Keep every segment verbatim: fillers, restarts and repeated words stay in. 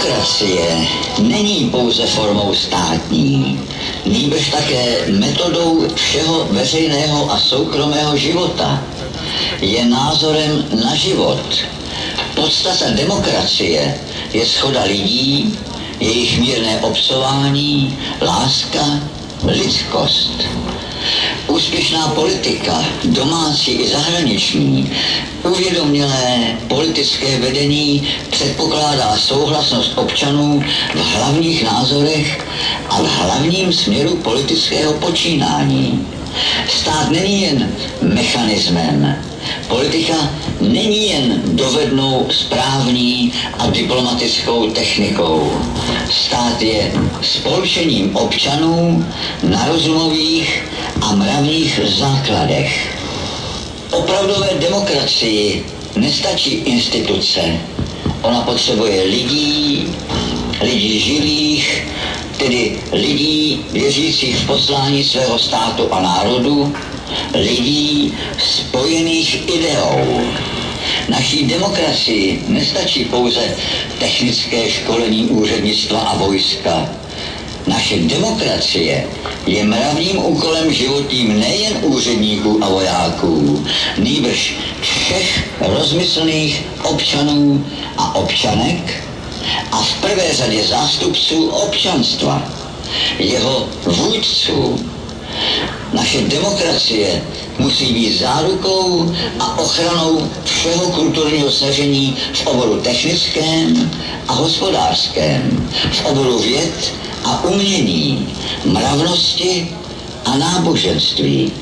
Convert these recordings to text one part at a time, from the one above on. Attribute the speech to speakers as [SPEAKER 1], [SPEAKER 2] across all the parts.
[SPEAKER 1] Demokracie není pouze formou státní, nýbrž také metodou všeho veřejného a soukromého života. Je názorem na život. Podstata demokracie je shoda lidí, jejich mírné obcování, láska, lidskost. Úspěšná politika, domácí i zahraniční, uvědomělé politické vedení předpokládá souhlasnost občanů v hlavních názorech a v hlavním směru politického počínání. Stát není jen mechanismem. Politika není jen dovednou správní a diplomatickou technikou. Stát je spolčením občanů na rozumových a mravních základech. Opravdové demokracii nestačí instituce. Ona potřebuje lidí, lidí živých, tedy lidí věřících v poslání svého státu a národu, lidí spojených ideou. Naší demokracii nestačí pouze technické školení úřednictva a vojska. Naše demokracie je mravním úkolem životním nejen úředníků a vojáků, nýbrž všech rozmyslných občanů a občanek a v prvé řadě zástupců občanstva, jeho vůdců. Naše demokracie musí být zárukou a ochranou všeho kulturního snažení v oboru technickém a hospodářském, v oboru věd a umění, mravnosti a náboženství.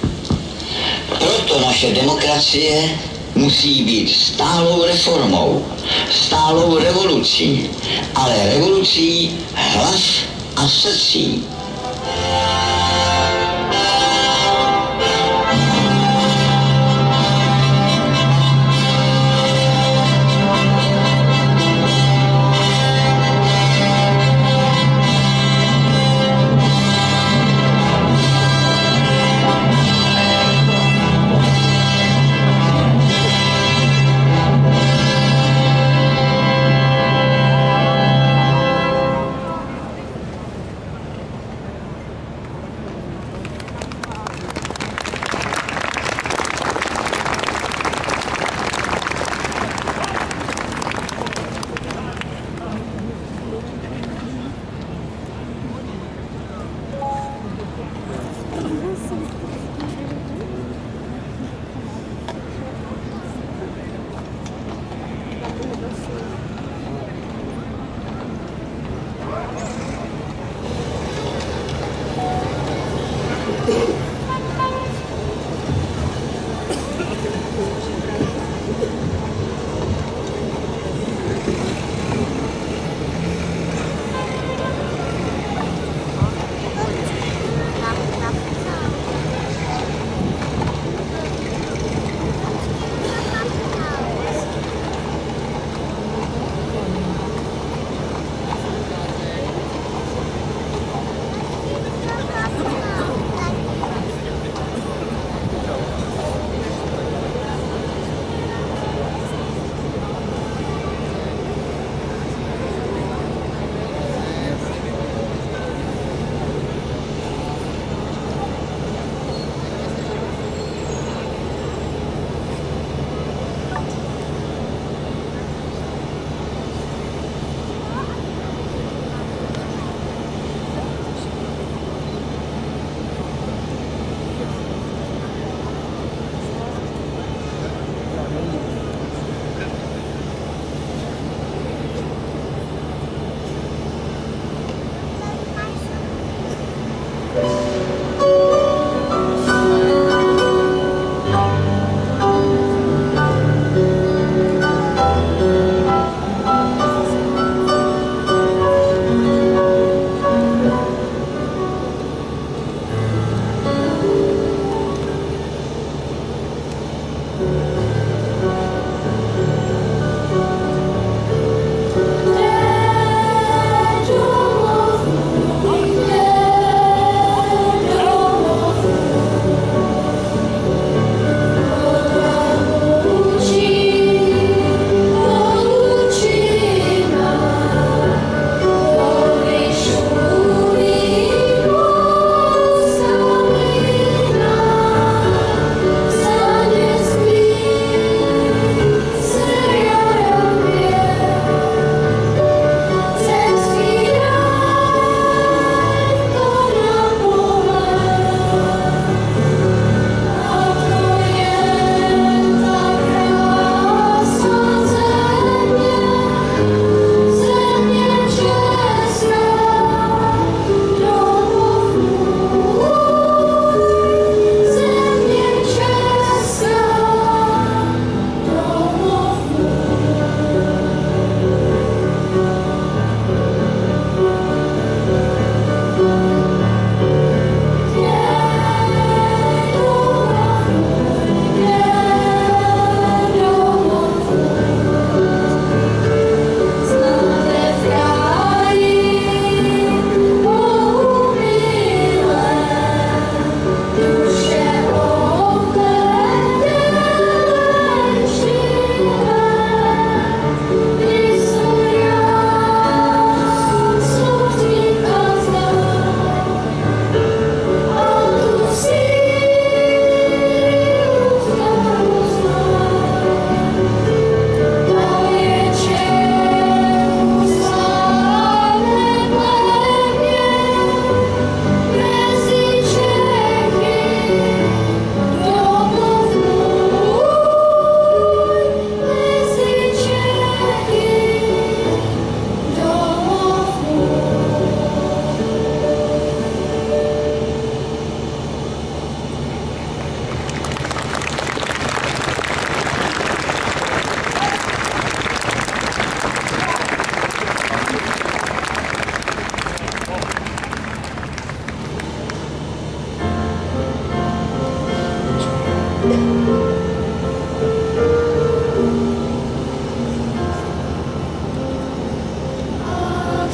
[SPEAKER 1] Proto naše demokracie musí být stálou reformou, stálou revolucí, ale revolucí hlav a srdcí.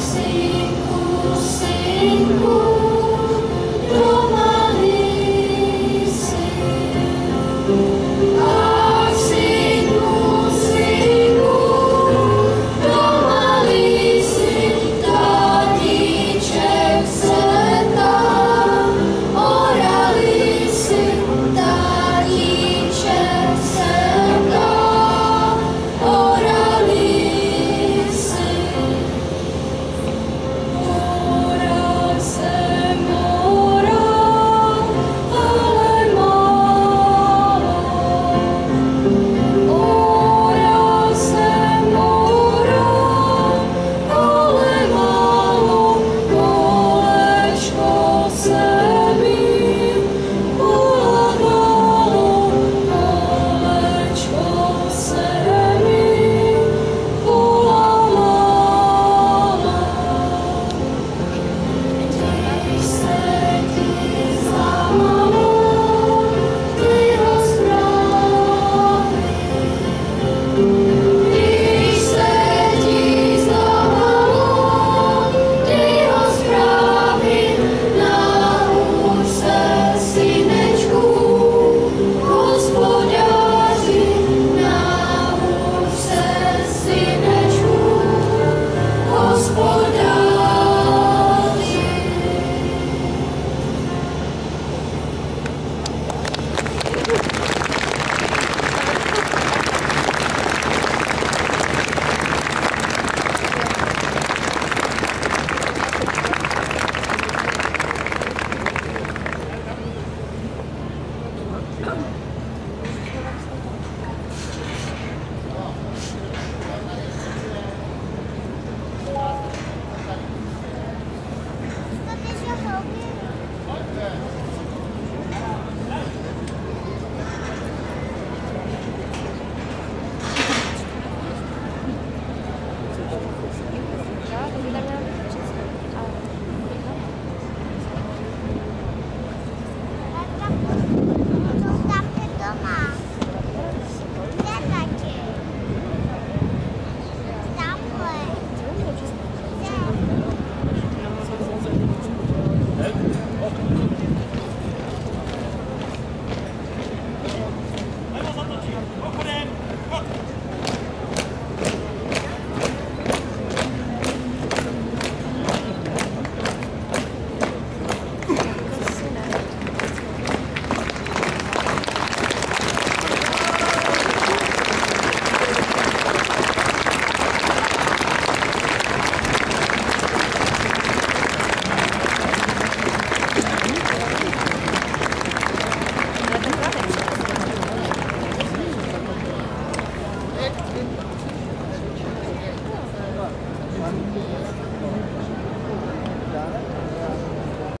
[SPEAKER 2] Thank you.